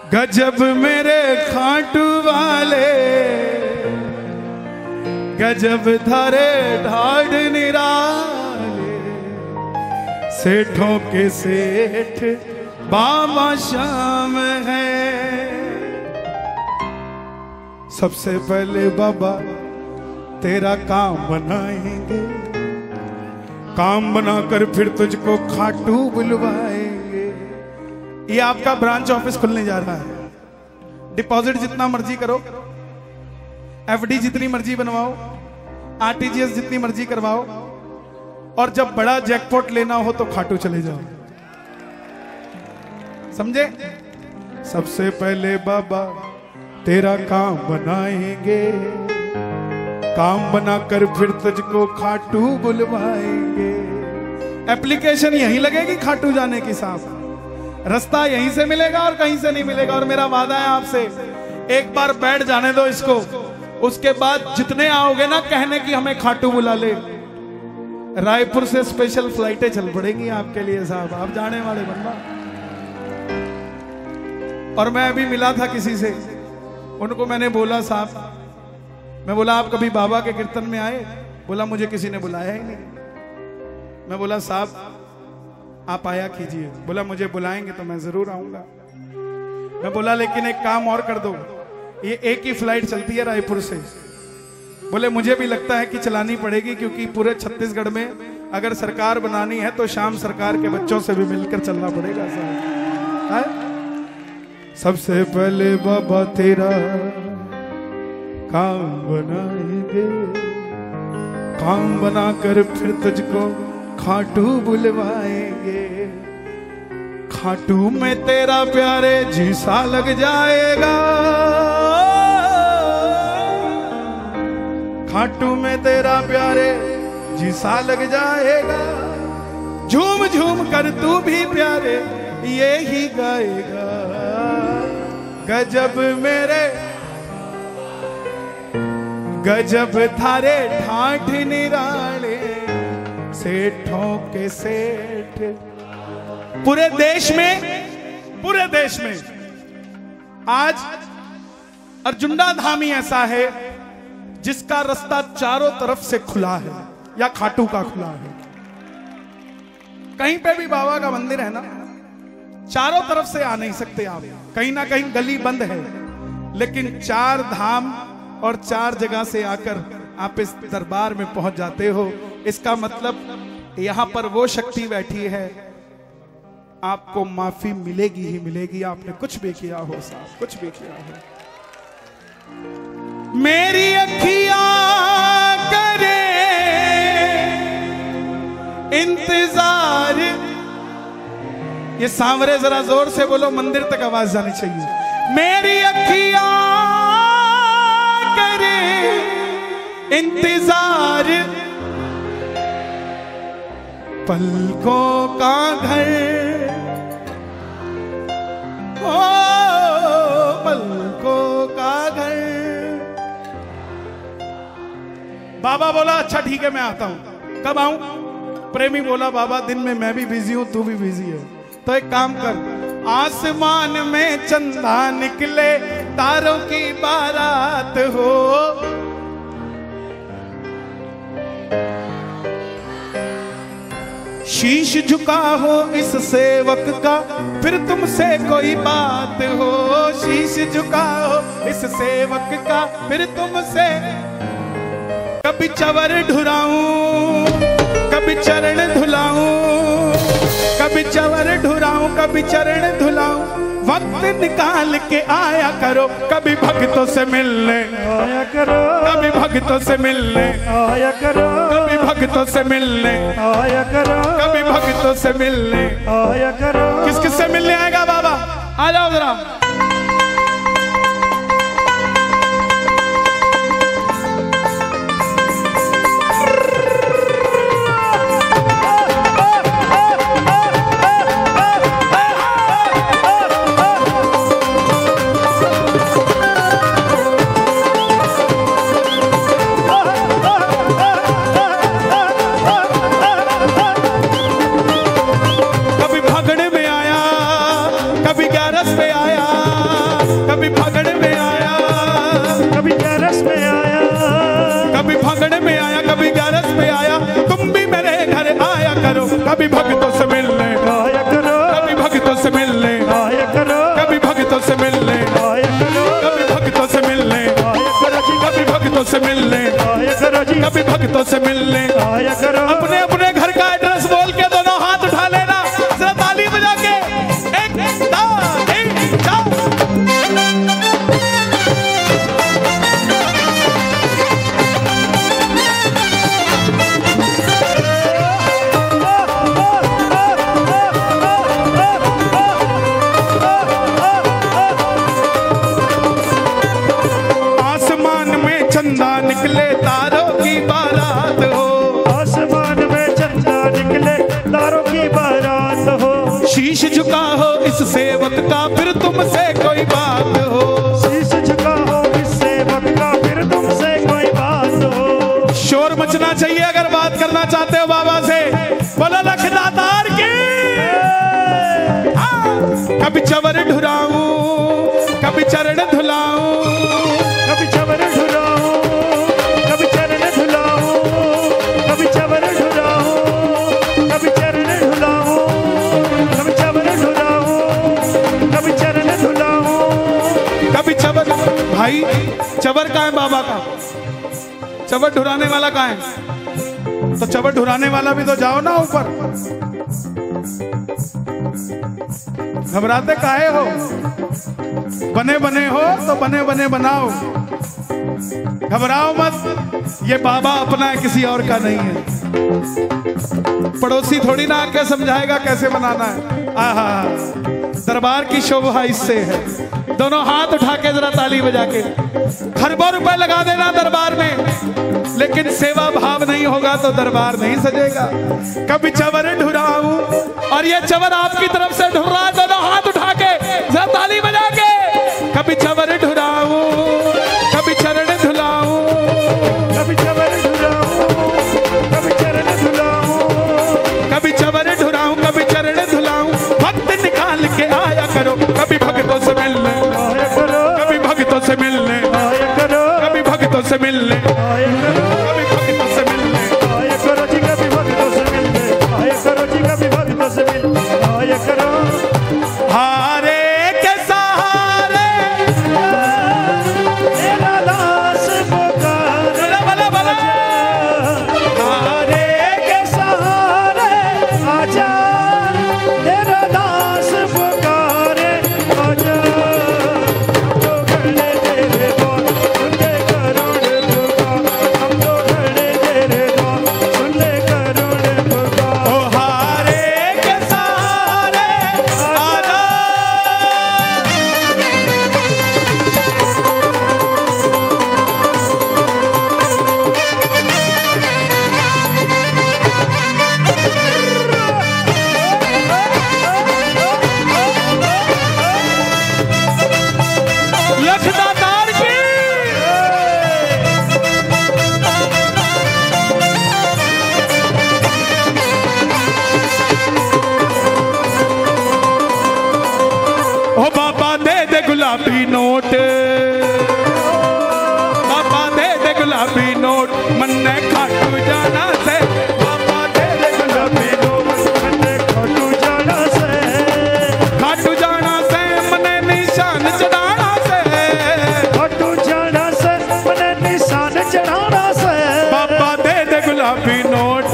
गजब मेरे खाटू वाले, गजब धारे ढाढ़ निराले, सेठों के सेठ बाबा श्याम है। सबसे पहले बाबा तेरा काम बनाएंगे, काम बनाकर फिर तुझको खाटू बुलवाएंगे। ये आपका ब्रांच ऑफिस खुलने जा रहा है। डिपॉजिट जितना मर्जी करो, एफडी जितनी मर्जी बनवाओ, आरटीजीएस जितनी मर्जी करवाओ, और जब बड़ा जैकपॉट लेना हो तो खाटू चले जाओ। समझे? सबसे पहले बाबा तेरा काम बनाएंगे, काम बनाकर फिर तुझको खाटू बुलवाएंगे। एप्लीकेशन यहीं लगेगी खाटू जाने की साहब, रास्ता यहीं से मिलेगा और कहीं से नहीं मिलेगा। और मेरा वादा है आपसे, एक बार बैठ जाने दो इसको, उसके बाद जितने आओगे ना कहने की हमें खाटू बुला ले, रायपुर से स्पेशल फ्लाइटें चल पड़ेंगी आपके लिए साहब, आप जाने वाले बनना। और मैं अभी मिला था किसी से, उनको मैंने बोला साहब, मैं बोला आप कभी बाबा के कीर्तन में आए? बोला मुझे किसी ने बुलाया ही नहीं। मैं बोला साहब आप आया कीजिए। बोला मुझे बुलाएंगे तो मैं जरूर आऊंगा। मैं बोला लेकिन एक काम और कर दो, ये एक ही फ्लाइट चलती है रायपुर से। बोले मुझे भी लगता है कि चलानी पड़ेगी, क्योंकि पूरे छत्तीसगढ़ में अगर सरकार बनानी है तो शाम सरकार के बच्चों से भी मिलकर चलना पड़ेगा साहब। सबसे पहले बाबा तेरा काम बनाएंगे, काम बनाकर फिर तुझको खाटू बुलवाएंगे। खाटू में तेरा प्यारे जी सा लग जाएगा, खाटू में तेरा प्यारे जी सा लग जाएगा। झूम झूम कर तू भी प्यारे ये ही गाएगा। गजब मेरे गजब थारे ठाठ निराले, सेठों के सेठ। पूरे देश में आज अर्जुंडा धाम ही ऐसा है जिसका रास्ता चारों तरफ से खुला है, या खाटू का खुला है। कहीं पे भी बाबा का मंदिर है ना, चारों तरफ से आ नहीं सकते आप, कहीं ना कहीं गली बंद है, लेकिन चार धाम और चार जगह से आकर आप इस दरबार में पहुंच जाते हो। इसका मतलब यहां पर वो शक्ति बैठी है, आपको माफी मिलेगी ही मिलेगी, आपने कुछ भी किया हो साहब, कुछ भी किया हो। मेरी अखियां करे इंतजार, ये सांवरे जरा जोर से बोलो, मंदिर तक आवाज जानी चाहिए। मेरी अखियां करे इंतजार, पलकों का घर, ओ पलकों का घर। बाबा बोला अच्छा ठीक है मैं आता हूं। कब आऊं? प्रेमी बोला बाबा दिन में मैं भी बिजी हूं, तू भी बिजी है, तो एक काम कर, आसमान में चंदा निकले, तारों की बारात हो, शीश झुका हो इस सेवक का, फिर तुमसे कोई बात हो। शीश झुका हो इस सेवक का, फिर तुमसे। कभी चवर ढुराऊं, कभी चरण धुलाऊं, कभी चवर ढुराऊं, कभी चरण धुलाऊं। वक्त निकाल के आया करो, कभी भक्तों से मिलने आया करो, कभी भक्तों से मिलने आया करो, कभी भक्तों से मिलने आया करो, कभी भक्तों से मिलने आया करो। किस किस से मिलने आएगा बाबा? आ जाओ जरा। कभी भगड़ में आया, कभी ग्यारस पे आया, तुमसे कोई बात हो, शीश झुकाओ इस सेवक का फिर तुमसे कोई बात हो। शोर मचना चाहिए अगर बात करना चाहते हो बाबा से। बोलो लख दातार की। कभी चवर ढुराऊं, कभी चरण धुलाऊं, कभी चवर ढुलाऊं, कभी चरण धुलाऊं, कभी चवर ढुलाऊं, कभी चरण धुलाऊं, कभी चवर ढुलाऊं, कभी चरण धुलाऊं, कभी चवर। भाई चवर कहाँ है बाबा का? चवर ढुराने वाला कहाँ है? तो चवर ढुराने वाला भी तो जाओ ना ऊपर। घबराते काहे हो? बने बने हो तो बने बने बनाओ, घबराओ मत। ये बाबा अपना है, किसी और का नहीं है। पड़ोसी थोड़ी ना आके समझाएगा कैसे बनाना है। आहा, दरबार की शोभा इससे है। दोनों हाथ उठा के जरा ताली बजा के खरबों रुपए लगा देना दरबार में, लेकिन सेवा भाव नहीं होगा तो दरबार नहीं सजेगा। कभी चवर ढुराऊं, और ये चवर आपकी तरफ से ढुर रहा है, दोनों हाथ उठा के जरा ताली बजा के। कभी चवर ढुराऊं, कभी चरण धुलाऊं, कभी चवर ढुलाऊं, कभी चरण धुलाऊं, कभी चवर ढुराऊं, कभी चरण धुलाऊं। भक्त निकाल के आया करो, कभी भक्तों से मिलने आया करो, कभी भक्तों से मिलने, आया करो, कभी भक्तों से मिलने, आया करो, कभी भक्तों से मिलने। आया करो जी, कभी भक्तों से मिलने, आया करो जी, कभी भक्तों से मिलने, आया करो। हारे के सहारे तेरा दास पुकारे, बला बला बला। हारे के सहारे आजा, तेरा दास पुकारे आजा। हम तो खड़े तेरे द्वार, सुन ले करुण पुकार, हम तो खड़े तेरे द्वार, सुन ले करुण पुकार। ओ हारे के सहारे आजा। लख दातार की। ओ बाबा दे दे गुलाबी नोट, बाबा दे दे गुलाबी नोट, मन ने खाटू जाना से। बाबा दे दे गुलाबी नोट, मैंने खाटू जाना से, खाटू जाना से, मने निशान चढ़ाना से। खाटू जाना से, मैंने निशान चढ़ाना से। बाबा दे दे गुलाबी नोट।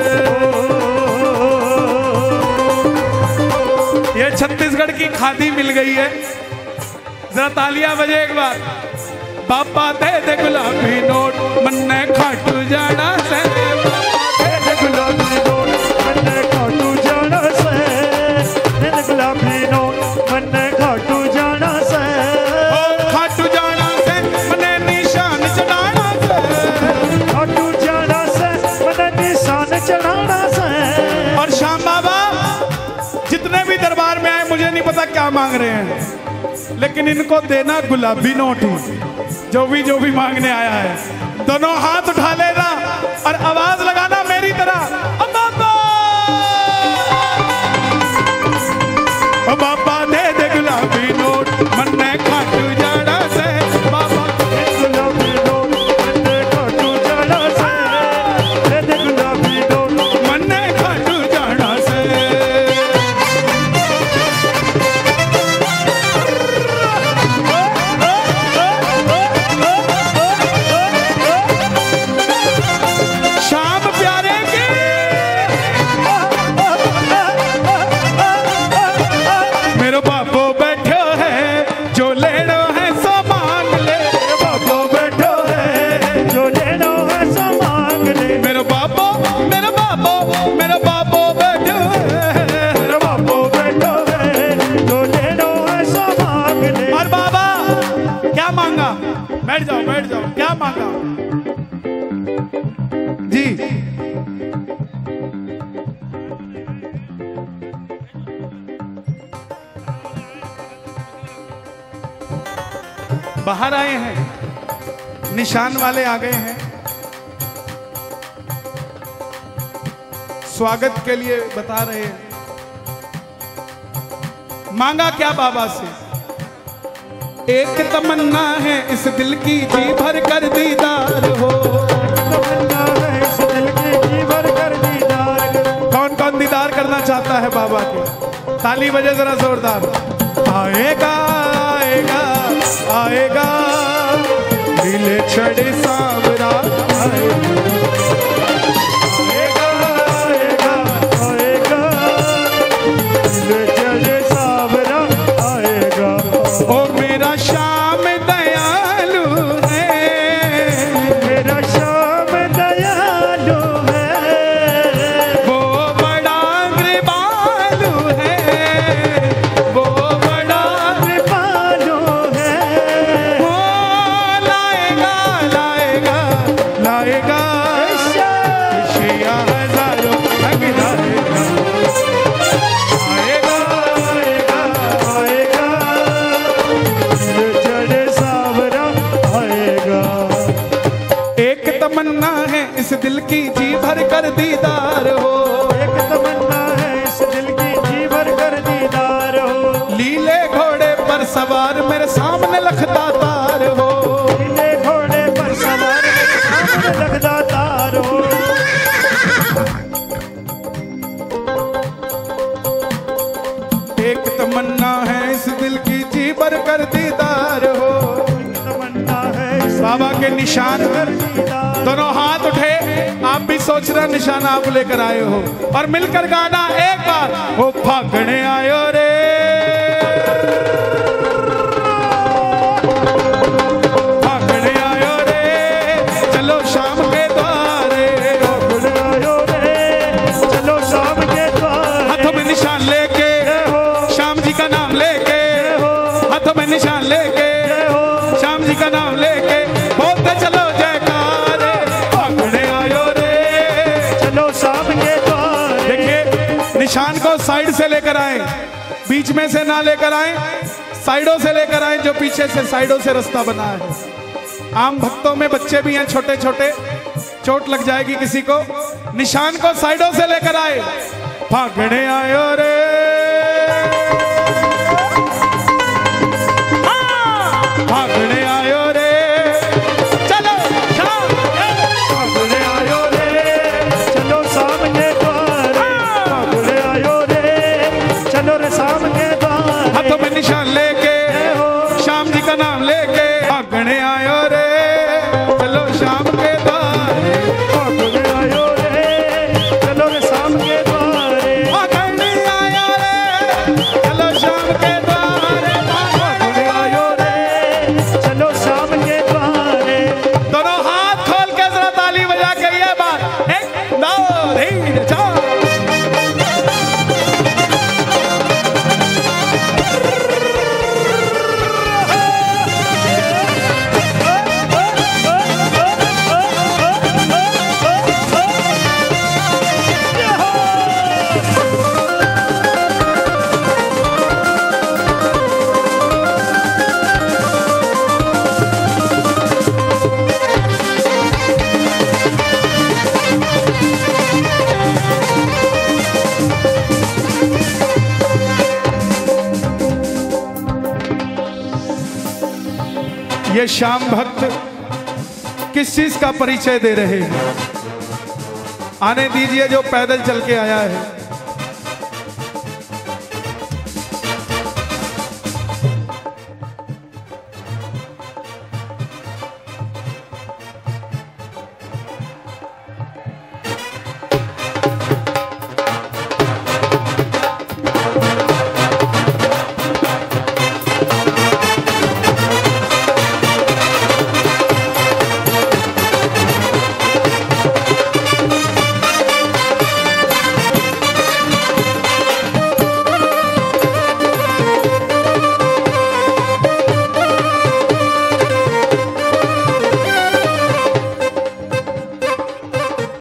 ये छत्तीसगढ़ की खादी मिल गई है, जरा तालियां बजे एक बार। बाबा दे दे गुलाबी नोट, मन ने खाटू जाना से। दे दे गुलाबी नोट, मैंने खाटू जाना से, दे दे गुलाबी नोट, मैंने खाटू जाना से। ओ खाटू जाना से, मने निशान चढ़ाना से। खाटू जाना से, मैंने निशान चढ़ाना से। और श्याम बाबा जितने भी दरबार में आए, मुझे नहीं पता क्या मांग रहे हैं, लेकिन इनको देना गुलाबी नोट ही। जो भी मांगने आया है, दोनों हाथ उठा लेना और आवाज लगाना मेरी तरह। ओ बाबा, ओ बाबा दे दे गुलाबी नोट, मन ने खाटू जाना से। बाबा गुलाबी नोट, मैंने खाटू जाना से, दे दे गुलाबी नोट, मन ने खाटू जाना से। श्याम प्यारे की। मेरो बापो बैठो है, जो लेनो है सो मांग ले। मेरे बापो बैठो है, जो लेनो है सो मांग ले। मेरो बापो, मेरो बापो, मेरो बापो बैठो है। मेरे बापो बैठो है, जो लेनो है सो मांग ले। और बाबा क्या मांगा? बैठ जाओ, क्या मांगा जी? बाहर आए हैं, निशान वाले आ गए हैं। स्वागत के लिए बता रहे हैं। मांगा क्या बाबा से? एक तमन्ना है इस दिल की जी भर कर दीदार हो। तमन्ना है इस दिल की जी भर कर दीदार। कौन कौन दीदार करना चाहता है बाबा के? ताली बजे जरा जोरदार। आएगा आएगा आएगा दिल छड़े सावरा आएगा। इस दिल की जी भर कर दीदार हो। एक तमन्ना है इस दिल की जी भर कर दीदार हो। लीले घोड़े पर सवार मेरे सामने लखदा तार हो। लीले घोड़े पर सवार मेरे सामने लखदा तार हो। एक तमन्ना है इस दिल की जी भर कर दीदार हो। तमन्ना है बाबा के निशान कर दोनों हाथ उठे। आप भी सोच रहे निशान आप लेकर आए हो और मिलकर गाना एक बार। ओ फागणे आयो रे, फागणे आयो रे, चलो शाम के द्वारे। फागणे आयो रे, चलो शाम के द्वारे। हाथों में निशान लेके, श्याम जी का नाम लेके, हाथों में निशान लेके, श्याम जी का नाम लेके बोलते चलो निशान को साइड से लेकर आए, बीच में से ना लेकर आए, साइडों से लेकर आए। जो पीछे से साइडों से रास्ता बना है। आम भक्तों में बच्चे भी हैं छोटे छोटे, चोट लग जाएगी किसी को। निशान को साइडों से लेकर आए। फागणे आयो रे, फागणे आयो रे, चलो फागणे आयो रे, चलो शाम के द्वारे। फागणे आयो रे, चलो रे शाम के द्वारे। हाथों में निशान लेके, श्याम जी का नाम लेके, फागणे आयो रे, चलो शाम के द्वारे। फागणे आयो रे, चलो रे शाम के द्वारे। फागणे आयो रे, चलो शाम के द्वारे। फागणे आयो रे, चलो शाम के द्वारे। दोनों हाथ खोल के जरा ताली बजा के ये बात। 1 2 3 4। ये श्याम भक्त किस चीज का परिचय दे रहे हैं? आने दीजिए जो पैदल चल के आया है।